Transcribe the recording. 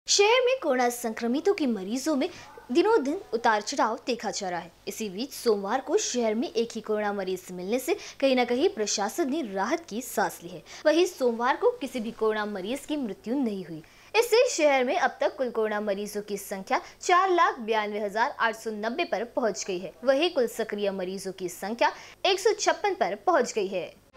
शहर में कोरोना संक्रमितों के मरीजों में दिनों दिन उतार चढ़ाव देखा जा रहा है। इसी बीच सोमवार को शहर में एक ही कोरोना मरीज मिलने से कहीं न कहीं प्रशासन ने राहत की सांस ली है। वहीं सोमवार को किसी भी कोरोना मरीज की मृत्यु नहीं हुई। इससे शहर में अब तक कुल कोरोना मरीजों की संख्या 4,92,890 पर पहुंच गई है। वहीं कुल सक्रिय मरीजों की संख्या 156 पर पहुंच गई है।